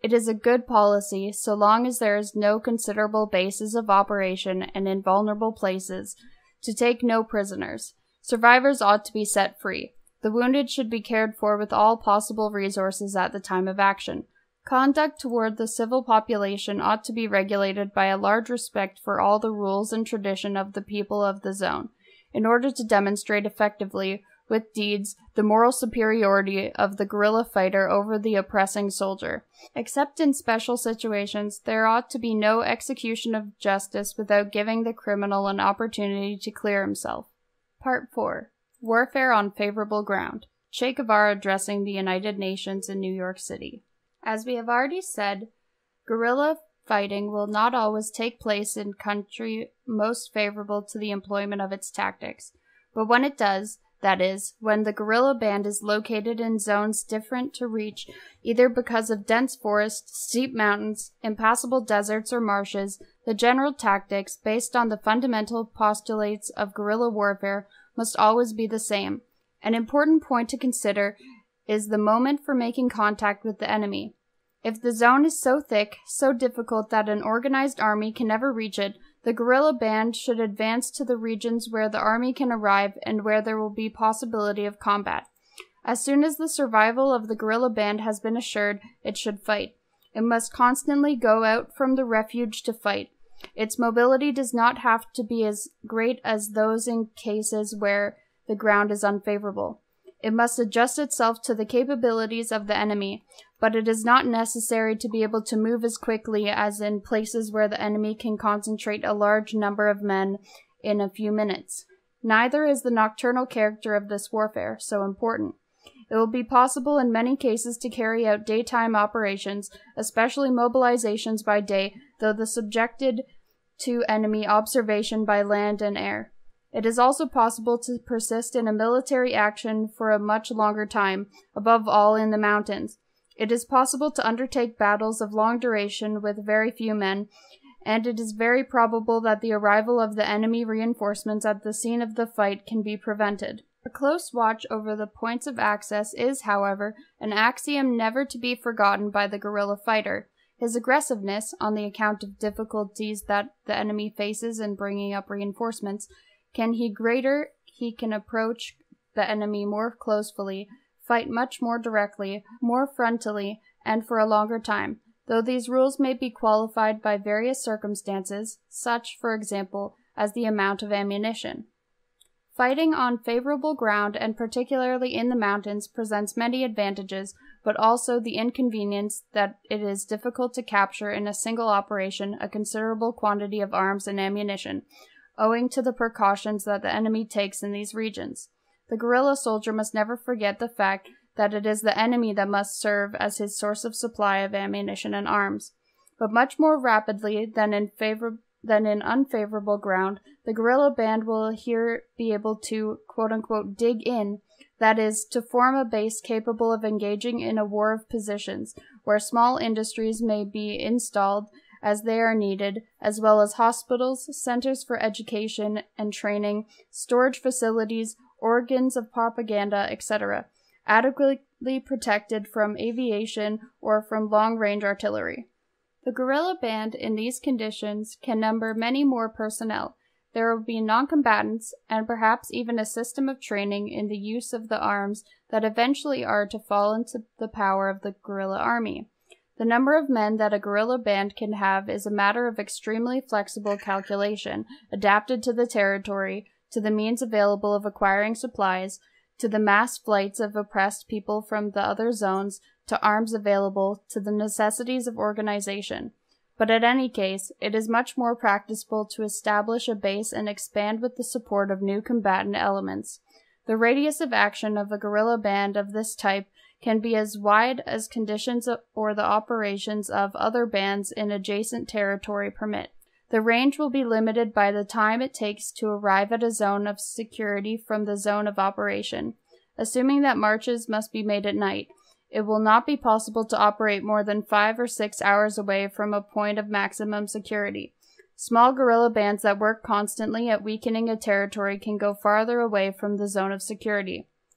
It is a good policy, so long as there is no considerable bases of operation and invulnerable places, to take no prisoners. Survivors ought to be set free. The wounded should be cared for with all possible resources at the time of action. Conduct toward the civil population ought to be regulated by a large respect for all the rules and tradition of the people of the zone, in order to demonstrate effectively, with deeds, the moral superiority of the guerrilla fighter over the oppressing soldier. Except in special situations, there ought to be no execution of justice without giving the criminal an opportunity to clear himself. Part four. Warfare on Favorable Ground. Che Guevara addressing the United Nations in New York City. As we have already said, guerrilla fighting will not always take place in country most favorable to the employment of its tactics, but when it does, that is, when the guerrilla band is located in zones different to reach either because of dense forests, steep mountains, impassable deserts, or marshes, the general tactics, based on the fundamental postulates of guerrilla warfare, must always be the same. An important point to consider is the moment for making contact with the enemy. If the zone is so thick, so difficult that an organized army can never reach it, the guerrilla band should advance to the regions where the army can arrive and where there will be possibility of combat. As soon as the survival of the guerrilla band has been assured, it should fight. It must constantly go out from the refuge to fight. Its mobility does not have to be as great as those in cases where the ground is unfavorable. It must adjust itself to the capabilities of the enemy, but it is not necessary to be able to move as quickly as in places where the enemy can concentrate a large number of men in a few minutes. Neither is the nocturnal character of this warfare so important. It will be possible in many cases to carry out daytime operations, especially mobilizations by day, though the subjected to enemy observation by land and air. It is also possible to persist in a military action for a much longer time, above all in the mountains. It is possible to undertake battles of long duration with very few men, and it is very probable that the arrival of the enemy reinforcements at the scene of the fight can be prevented. A close watch over the points of access is, however, an axiom never to be forgotten by the guerrilla fighter. His aggressiveness, on the account of difficulties that the enemy faces in bringing up reinforcements, can he greater, he can approach the enemy more closely, fight much more directly, more frontally, and for a longer time, though these rules may be qualified by various circumstances, such, for example, as the amount of ammunition. Fighting on favorable ground, and particularly in the mountains, presents many advantages, but also the inconvenience that it is difficult to capture in a single operation a considerable quantity of arms and ammunition, owing to the precautions that the enemy takes in these regions. The guerrilla soldier must never forget the fact that it is the enemy that must serve as his source of supply of ammunition and arms. But much more rapidly than in favor than in unfavorable ground, the guerrilla band will here be able to, quote-unquote, dig in, that is, to form a base capable of engaging in a war of positions, where small industries may be installed as they are needed, as well as hospitals, centers for education and training, storage facilities, organs of propaganda, et cetera, adequately protected from aviation or from long-range artillery. The guerrilla band in these conditions can number many more personnel. There will be non-combatants and perhaps even a system of training in the use of the arms that eventually are to fall into the power of the guerrilla army. The number of men that a guerrilla band can have is a matter of extremely flexible calculation, adapted to the territory, to the means available of acquiring supplies, to the mass flights of oppressed people from the other zones, to arms available, to the necessities of organization. But in any case, it is much more practicable to establish a base and expand with the support of new combatant elements. The radius of action of a guerrilla band of this type can be as wide as conditions or the operations of other bands in adjacent territory permit. The range will be limited by the time it takes to arrive at a zone of security from the zone of operation. Assuming that marches must be made at night, it will not be possible to operate more than five or six hours away from a point of maximum security. Small guerrilla bands that work constantly at weakening a territory can go farther away from the zone of security.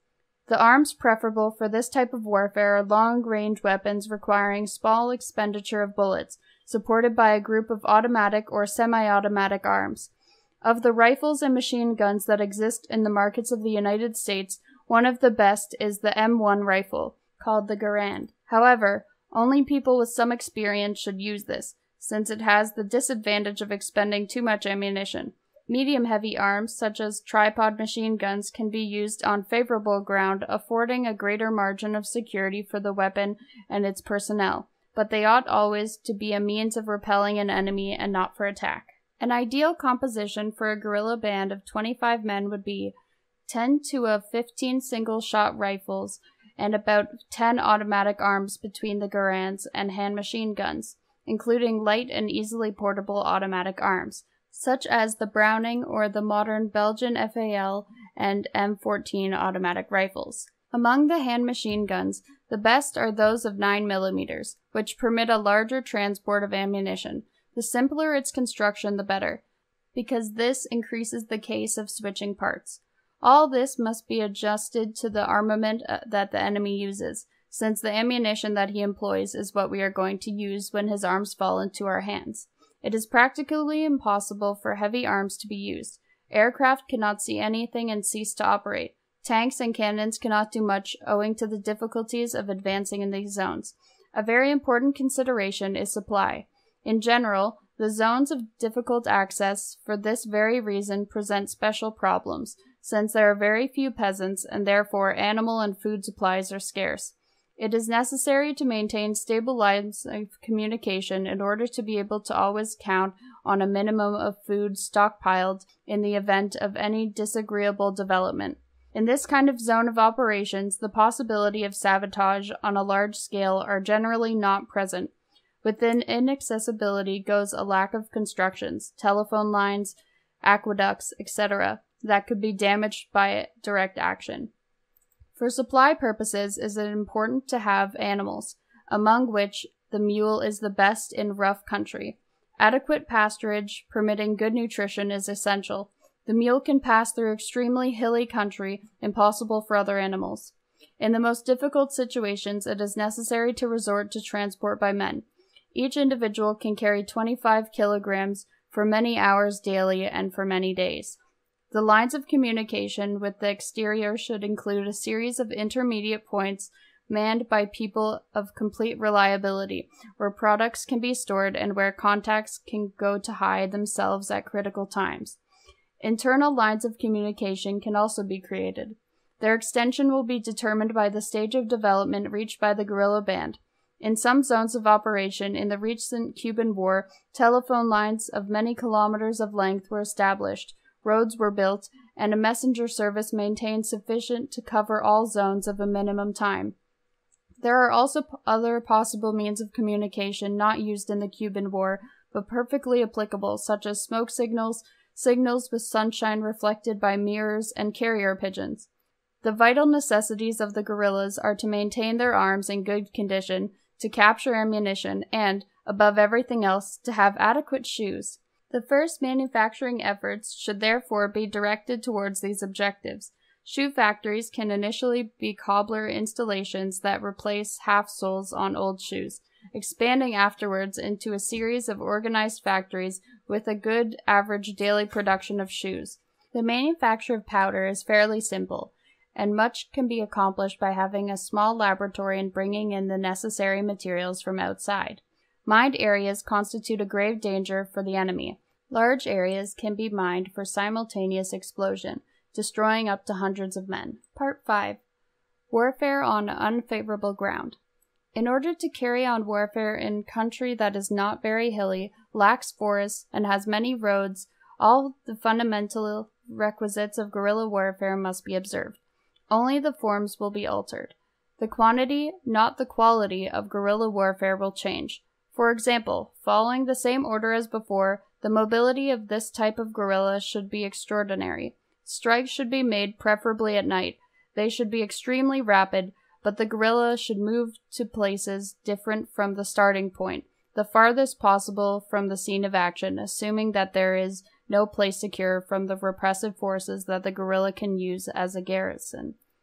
The arms preferable for this type of warfare are long-range weapons requiring small expenditure of bullets, supported by a group of automatic or semi-automatic arms. Of the rifles and machine guns that exist in the markets of the United States, one of the best is the M one rifle, called the Garand. However, only people with some experience should use this, since it has the disadvantage of expending too much ammunition. Medium-heavy arms, such as tripod machine guns, can be used on favorable ground, affording a greater margin of security for the weapon and its personnel, but they ought always to be a means of repelling an enemy and not for attack. An ideal composition for a guerrilla band of twenty-five men would be ten to fifteen single-shot rifles and about ten automatic arms between the Garands and hand machine guns, including light and easily portable automatic arms, such as the Browning or the modern Belgian F A L and M fourteen automatic rifles. Among the hand machine guns, the best are those of nine millimeters, which permit a larger transport of ammunition. The simpler its construction, the better, because this increases the case of switching parts. All this must be adjusted to the armament that the enemy uses, since the ammunition that he employs is what we are going to use when his arms fall into our hands. It is practically impossible for heavy arms to be used. Aircraft cannot see anything and cease to operate. Tanks and cannons cannot do much owing to the difficulties of advancing in these zones. A very important consideration is supply. In general, the zones of difficult access for this very reason present special problems, since there are very few peasants and therefore animal and food supplies are scarce. It is necessary to maintain stable lines of communication in order to be able to always count on a minimum of food stockpiled in the event of any disagreeable development. In this kind of zone of operations, the possibility of sabotage on a large scale are generally not present. Within inaccessibility goes a lack of constructions, telephone lines, aqueducts, et cetera, that could be damaged by direct action. For supply purposes, it is important to have animals, among which the mule is the best in rough country. Adequate pasturage, permitting good nutrition, is essential. The mule can pass through extremely hilly country, impossible for other animals. In the most difficult situations, it is necessary to resort to transport by men. Each individual can carry twenty-five kilograms for many hours daily and for many days. The lines of communication with the exterior should include a series of intermediate points manned by people of complete reliability, where products can be stored and where contacts can go to hide themselves at critical times. Internal lines of communication can also be created. Their extension will be determined by the stage of development reached by the guerrilla band. In some zones of operation in the recent Cuban War, telephone lines of many kilometers of length were established, roads were built, and a messenger service maintained sufficient to cover all zones of a minimum time. There are also p- other possible means of communication not used in the Cuban War, but perfectly applicable, such as smoke signals, signals with sunshine reflected by mirrors, and carrier pigeons. The vital necessities of the guerrillas are to maintain their arms in good condition, to capture ammunition, and, above everything else, to have adequate shoes. The first manufacturing efforts should therefore be directed towards these objectives. Shoe factories can initially be cobbler installations that replace half-soles on old shoes, expanding afterwards into a series of organized factories with a good average daily production of shoes. The manufacture of powder is fairly simple, and much can be accomplished by having a small laboratory and bringing in the necessary materials from outside. Mined areas constitute a grave danger for the enemy. Large areas can be mined for simultaneous explosion, destroying up to hundreds of men. Part five. Warfare on unfavorable ground. In order to carry on warfare in country that is not very hilly, lacks forests, and has many roads, all the fundamental requisites of guerrilla warfare must be observed. Only the forms will be altered. The quantity, not the quality, of guerrilla warfare will change. For example, following the same order as before, the mobility of this type of guerrilla should be extraordinary. Strikes should be made preferably at night. They should be extremely rapid, but the guerrilla should move to places different from the starting point, the farthest possible from the scene of action, assuming that there is no place secure from the repressive forces that the guerrilla can use as a garrison.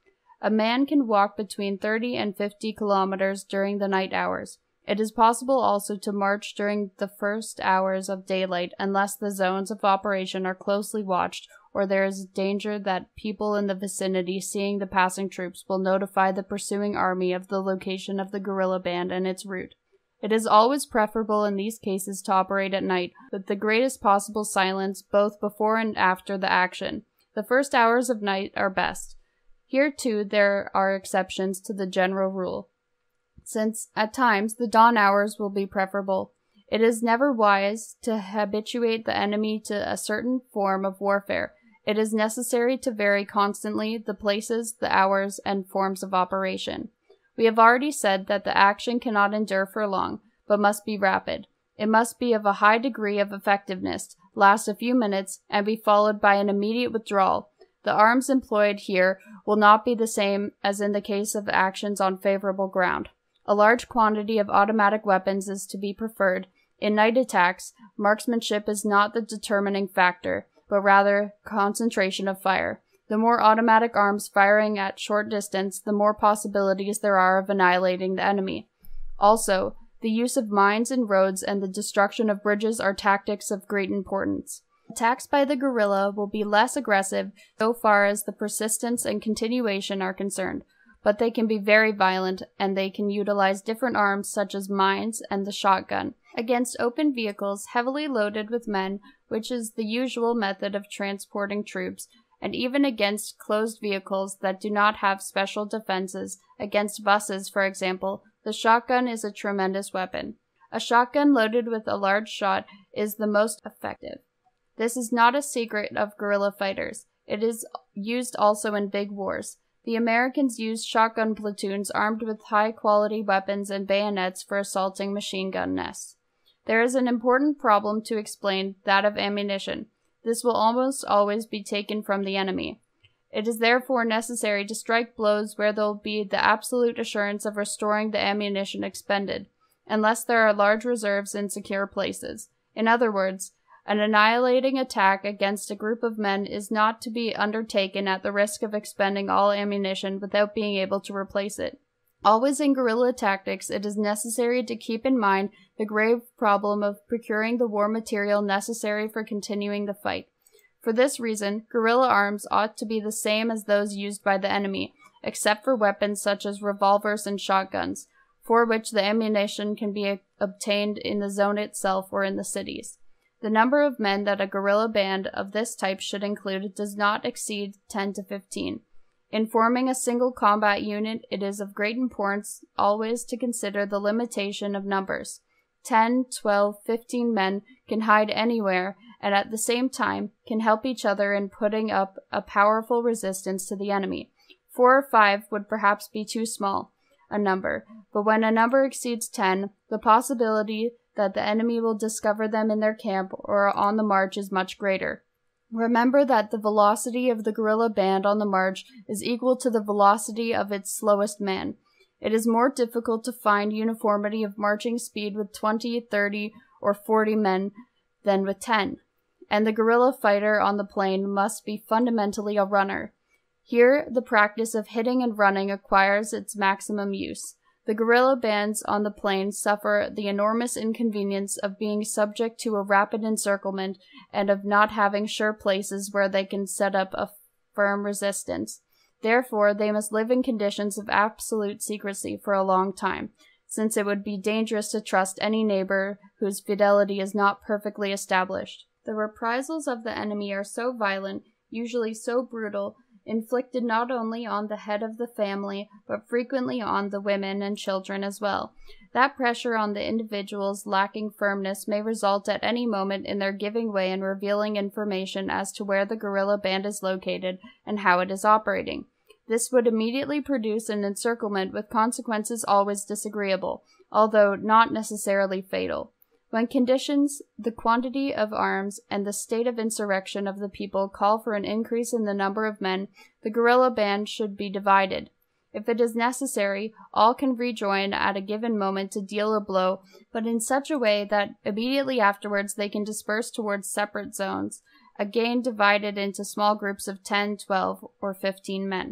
A man can walk between thirty and fifty kilometers during the night hours. It is possible also to march during the first hours of daylight unless the zones of operation are closely watched or there is danger that people in the vicinity seeing the passing troops will notify the pursuing army of the location of the guerrilla band and its route. It is always preferable in these cases to operate at night with the greatest possible silence both before and after the action. The first hours of night are best. Here, too, there are exceptions to the general rule, since at times the dawn hours will be preferable. It is never wise to habituate the enemy to a certain form of warfare. It is necessary to vary constantly the places, the hours, and forms of operation. We have already said that the action cannot endure for long, but must be rapid. It must be of a high degree of effectiveness, last a few minutes, and be followed by an immediate withdrawal. The arms employed here will not be the same as in the case of actions on favorable ground. A large quantity of automatic weapons is to be preferred. In night attacks, marksmanship is not the determining factor, but rather concentration of fire. The more automatic arms firing at short distance, the more possibilities there are of annihilating the enemy. Also, the use of mines in roads and the destruction of bridges are tactics of great importance. Attacks by the guerrilla will be less aggressive so far as the persistence and continuation are concerned, but they can be very violent, and they can utilize different arms such as mines and the shotgun against open vehicles heavily loaded with men, which is the usual method of transporting troops, and even against closed vehicles that do not have special defenses. Against buses, for example, the shotgun is a tremendous weapon. A shotgun loaded with a large shot is the most effective. This is not a secret of guerrilla fighters. It is used also in big wars. The Americans used shotgun platoons armed with high-quality weapons and bayonets for assaulting machine gun nests. There is an important problem to explain, that of ammunition. This will almost always be taken from the enemy. It is therefore necessary to strike blows where there will be the absolute assurance of restoring the ammunition expended, unless there are large reserves in secure places. In other words, an annihilating attack against a group of men is not to be undertaken at the risk of expending all ammunition without being able to replace it. Always in guerrilla tactics, it is necessary to keep in mind the grave problem of procuring the war material necessary for continuing the fight. For this reason, guerrilla arms ought to be the same as those used by the enemy, except for weapons such as revolvers and shotguns, for which the ammunition can be obtained in the zone itself or in the cities. The number of men that a guerrilla band of this type should include does not exceed ten to fifteen. In forming a single combat unit, it is of great importance always to consider the limitation of numbers. Ten, twelve, fifteen men can hide anywhere, and at the same time can help each other in putting up a powerful resistance to the enemy. Four or five would perhaps be too small a number, but when a number exceeds ten, the possibility that the enemy will discover them in their camp or on the march is much greater. Remember that the velocity of the guerrilla band on the march is equal to the velocity of its slowest man. It is more difficult to find uniformity of marching speed with twenty, thirty, or forty men than with ten, and the guerrilla fighter on the plain must be fundamentally a runner. Here, the practice of hitting and running acquires its maximum use. The guerrilla bands on the plain suffer the enormous inconvenience of being subject to a rapid encirclement and of not having sure places where they can set up a firm resistance. Therefore, they must live in conditions of absolute secrecy for a long time, since it would be dangerous to trust any neighbor whose fidelity is not perfectly established. The reprisals of the enemy are so violent, usually so brutal, inflicted not only on the head of the family, but frequently on the women and children as well, that pressure on the individuals lacking firmness may result at any moment in their giving way and revealing information as to where the guerrilla band is located and how it is operating. This would immediately produce an encirclement with consequences always disagreeable, although not necessarily fatal. When conditions, the quantity of arms, and the state of insurrection of the people call for an increase in the number of men, the guerrilla band should be divided. If it is necessary, all can rejoin at a given moment to deal a blow, but in such a way that immediately afterwards they can disperse towards separate zones, again divided into small groups of ten, twelve, or fifteen men.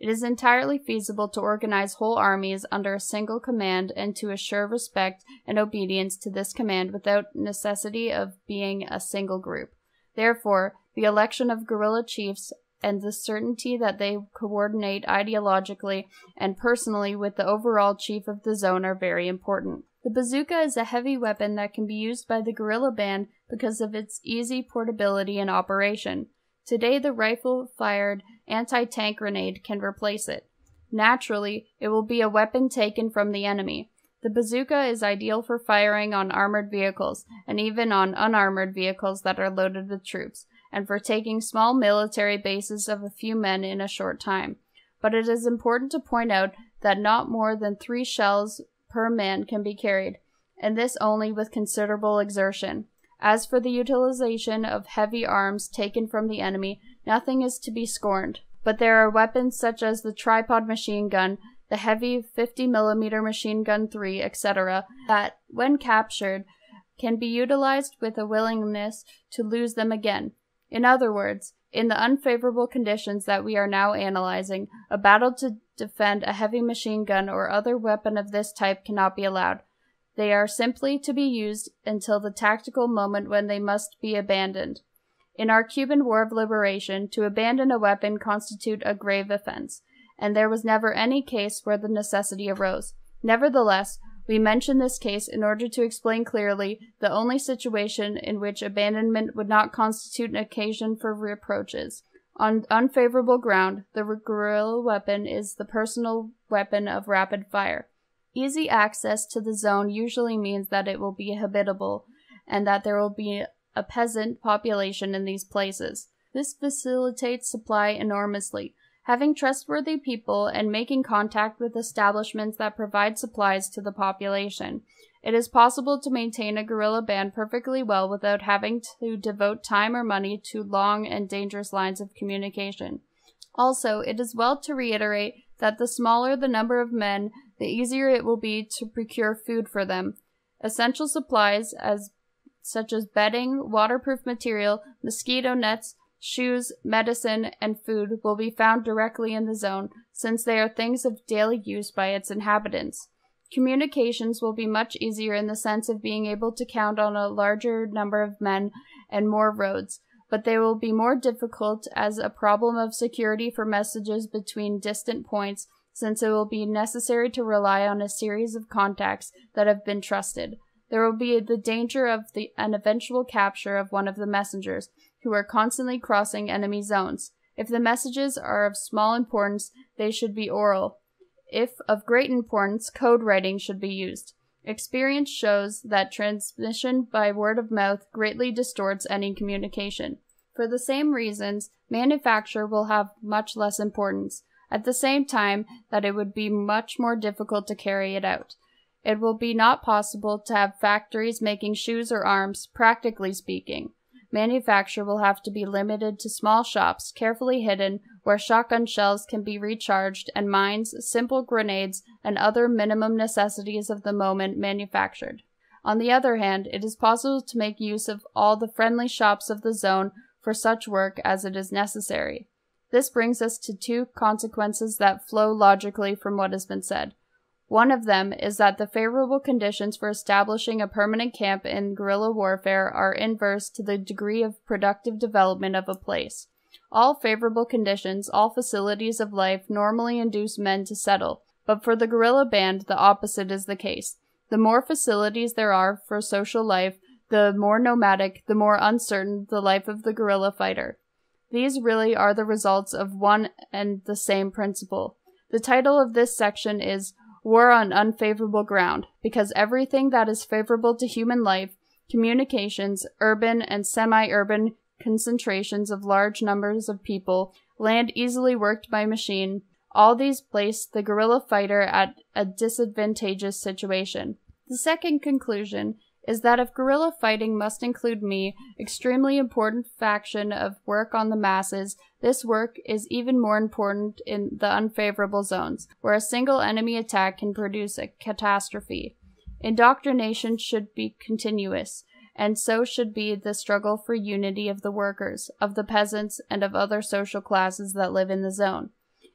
It is entirely feasible to organize whole armies under a single command and to assure respect and obedience to this command without necessity of being a single group. Therefore, the election of guerrilla chiefs and the certainty that they coordinate ideologically and personally with the overall chief of the zone are very important. The bazooka is a heavy weapon that can be used by the guerrilla band because of its easy portability and operation. Today, the rifle-fired anti-tank grenade can replace it. Naturally, it will be a weapon taken from the enemy. The bazooka is ideal for firing on armored vehicles, and even on unarmored vehicles that are loaded with troops, and for taking small military bases of a few men in a short time. But it is important to point out that not more than three shells per man can be carried, and this only with considerable exertion. As for the utilization of heavy arms taken from the enemy, nothing is to be scorned, but there are weapons such as the tripod machine gun, the heavy fifty millimeter machine gun three, et cetera, that, when captured, can be utilized with a willingness to lose them again. In other words, in the unfavorable conditions that we are now analyzing, a battle to defend a heavy machine gun or other weapon of this type cannot be allowed. They are simply to be used until the tactical moment when they must be abandoned. In our Cuban War of Liberation, to abandon a weapon constitute a grave offense, and there was never any case where the necessity arose. Nevertheless, we mention this case in order to explain clearly the only situation in which abandonment would not constitute an occasion for reproaches. On unfavorable ground, the guerrilla weapon is the personal weapon of rapid fire. Easy access to the zone usually means that it will be habitable, and that there will be a peasant population in these places. This facilitates supply enormously. Having trustworthy people and making contact with establishments that provide supplies to the population, it is possible to maintain a guerrilla band perfectly well without having to devote time or money to long and dangerous lines of communication. Also, it is well to reiterate that the smaller the number of men, the easier it will be to procure food for them. Essential supplies, as such as bedding, waterproof material, mosquito nets, shoes, medicine, and food, will be found directly in the zone, since they are things of daily use by its inhabitants. Communications will be much easier in the sense of being able to count on a larger number of men and more roads, but they will be more difficult as a problem of security for messages between distant points, since it will be necessary to rely on a series of contacts that have been trusted. There will be the danger of the, an eventual capture of one of the messengers, who are constantly crossing enemy zones. If the messages are of small importance, they should be oral. If of great importance, code writing should be used. Experience shows that transmission by word of mouth greatly distorts any communication. For the same reasons, manufacture will have much less importance, at the same time that it would be much more difficult to carry it out. It will be not possible to have factories making shoes or arms, practically speaking. Manufacture will have to be limited to small shops, carefully hidden, where shotgun shells can be recharged, and mines, simple grenades, and other minimum necessities of the moment manufactured. On the other hand, it is possible to make use of all the friendly shops of the zone for such work as it is necessary. This brings us to two consequences that flow logically from what has been said. One of them is that the favorable conditions for establishing a permanent camp in guerrilla warfare are inverse to the degree of productive development of a place. All favorable conditions, all facilities of life normally induce men to settle, but for the guerrilla band the opposite is the case. The more facilities there are for social life, the more nomadic, the more uncertain the life of the guerrilla fighter. These really are the results of one and the same principle. The title of this section is War on Unfavorable Ground, because everything that is favorable to human life, communications, urban and semi-urban concentrations of large numbers of people, land easily worked by machine, all these place the guerrilla fighter at a disadvantageous situation. The second conclusion is that if guerrilla fighting must include me, extremely important faction of work on the masses, this work is even more important in the unfavorable zones, where a single enemy attack can produce a catastrophe. Indoctrination should be continuous, and so should be the struggle for unity of the workers, of the peasants, and of other social classes that live in the zone.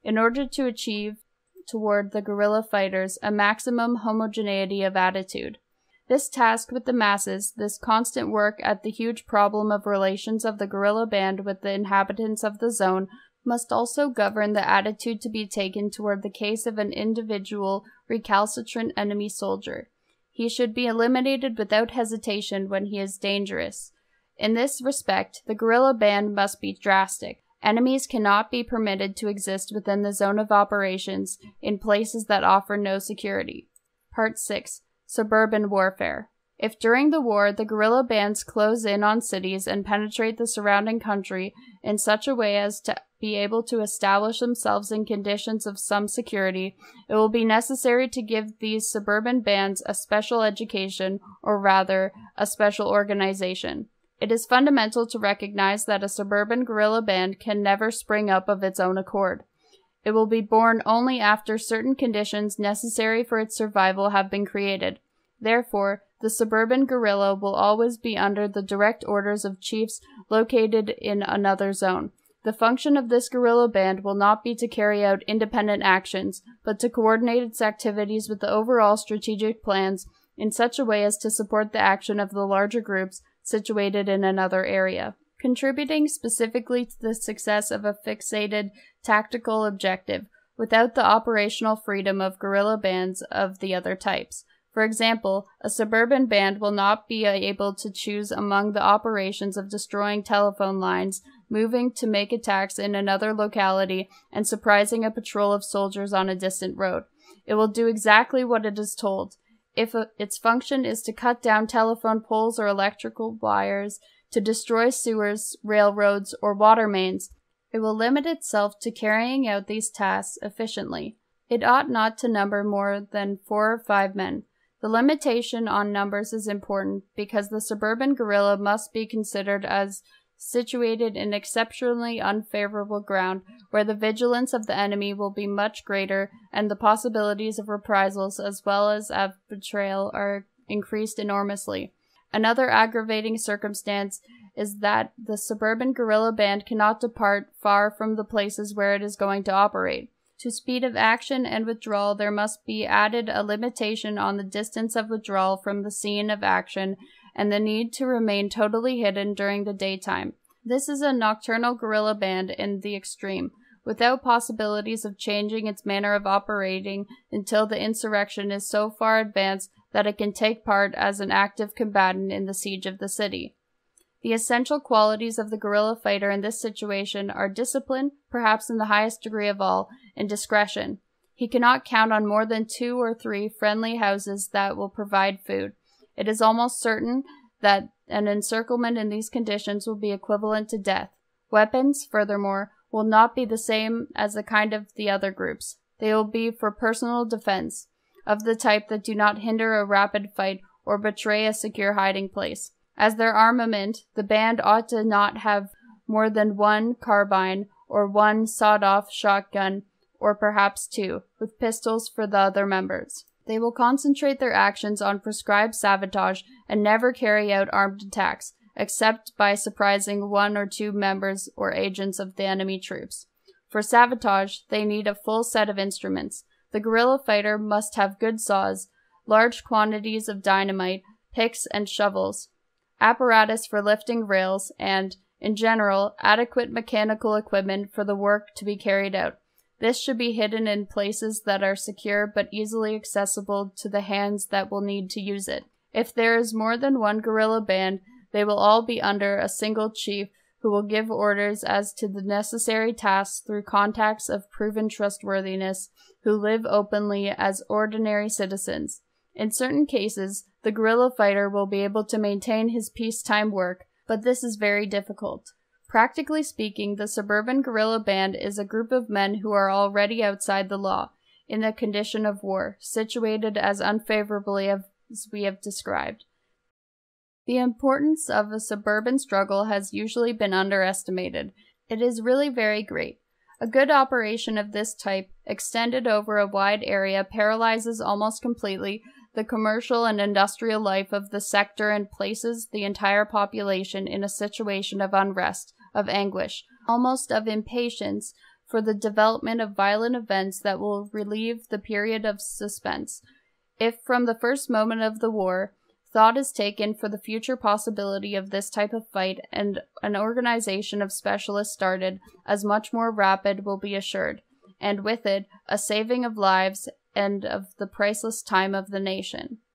in order to achieve toward the guerrilla fighters a maximum homogeneity of attitude. This task with the masses, this constant work at the huge problem of relations of the guerrilla band with the inhabitants of the zone, must also govern the attitude to be taken toward the case of an individual recalcitrant enemy soldier. He should be eliminated without hesitation when he is dangerous. In this respect, the guerrilla band must be drastic. Enemies cannot be permitted to exist within the zone of operations in places that offer no security. Part six. Suburban Warfare. If during the war the guerrilla bands close in on cities and penetrate the surrounding country in such a way as to be able to establish themselves in conditions of some security, it will be necessary to give these suburban bands a special education, or rather, a special organization. It is fundamental to recognize that a suburban guerrilla band can never spring up of its own accord. It will be born only after certain conditions necessary for its survival have been created. Therefore, the suburban guerrilla will always be under the direct orders of chiefs located in another zone. The function of this guerrilla band will not be to carry out independent actions, but to coordinate its activities with the overall strategic plans in such a way as to support the action of the larger groups situated in another area, contributing specifically to the success of a fixated tactical objective, without the operational freedom of guerrilla bands of the other types. For example, a suburban band will not be able to choose among the operations of destroying telephone lines, moving to make attacks in another locality, and surprising a patrol of soldiers on a distant road. It will do exactly what it is told. If a, its function is to cut down telephone poles or electrical wires, to destroy sewers, railroads, or water mains, it will limit itself to carrying out these tasks efficiently. It ought not to number more than four or five men. The limitation on numbers is important because the suburban guerrilla must be considered as situated in exceptionally unfavorable ground, where the vigilance of the enemy will be much greater and the possibilities of reprisals as well as of betrayal are increased enormously. Another aggravating circumstance is that the suburban guerrilla band cannot depart far from the places where it is going to operate. To speed of action and withdrawal there must be added a limitation on the distance of withdrawal from the scene of action and the need to remain totally hidden during the daytime. This is a nocturnal guerrilla band in the extreme, without possibilities of changing its manner of operating until the insurrection is so far advanced that it can take part as an active combatant in the siege of the city. The essential qualities of the guerrilla fighter in this situation are discipline, perhaps in the highest degree of all, and discretion. He cannot count on more than two or three friendly houses that will provide food. It is almost certain that an encirclement in these conditions will be equivalent to death. Weapons, furthermore, will not be the same as the kind of the other groups. They will be for personal defense, of the type that do not hinder a rapid fight or betray a secure hiding place. As their armament, the band ought to not have more than one carbine or one sawed-off shotgun, or perhaps two, with pistols for the other members. They will concentrate their actions on prescribed sabotage and never carry out armed attacks, except by surprising one or two members or agents of the enemy troops. For sabotage, they need a full set of instruments. The guerrilla fighter must have good saws, large quantities of dynamite, picks and shovels, apparatus for lifting rails, and, in general, adequate mechanical equipment for the work to be carried out. This should be hidden in places that are secure but easily accessible to the hands that will need to use it. If there is more than one guerrilla band, they will all be under a single chief who will give orders as to the necessary tasks through contacts of proven trustworthiness who live openly as ordinary citizens. In certain cases, the guerrilla fighter will be able to maintain his peacetime work, but this is very difficult. Practically speaking, the suburban guerrilla band is a group of men who are already outside the law, in the condition of war, situated as unfavorably as we have described. The importance of a suburban struggle has usually been underestimated. It is really very great. A good operation of this type, extended over a wide area, paralyzes almost completely the commercial and industrial life of the sector and places the entire population in a situation of unrest, of anguish, almost of impatience for the development of violent events that will relieve the period of suspense. If, from the first moment of the war, thought is taken for the future possibility of this type of fight and an organization of specialists started, as much more rapid will be assured, and with it, a saving of lives and of the priceless time of the nation.